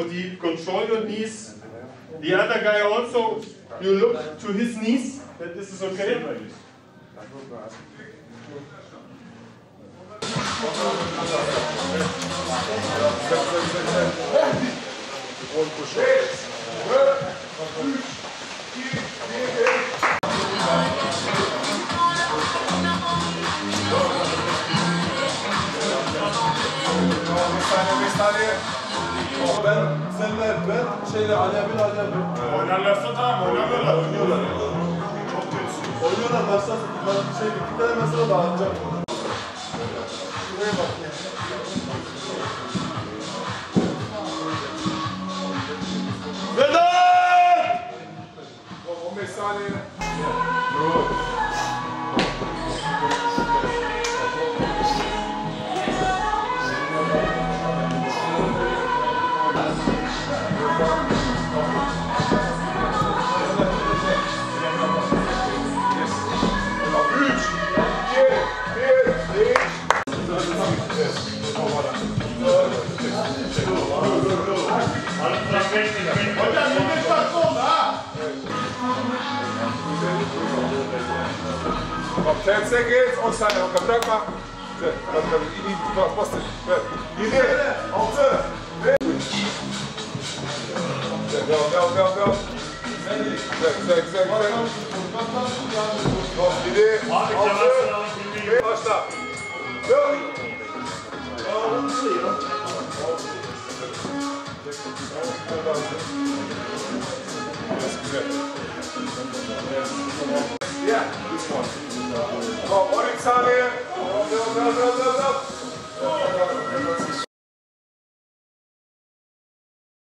deep. Control your knees. The other guy also, you look to his knees, that this is okay. Ben seninle şeyle Alevi. Oynarlarsa tamam, oynamıyorlar. Oynuyorlar. Çok kötü. Oynuyorlar başta bir tane mesela dağıtacak. Şuraya bak ya. Vedat! 15 saniye. Hocam 25 dakika oldu ha. 10 seconds, 10 saniye. Bırakma. Bastır. 7, 6, 5. Devam. Güzel. 7, 6, 5. Başla. Yeah, this one. 13 saniye. Devam.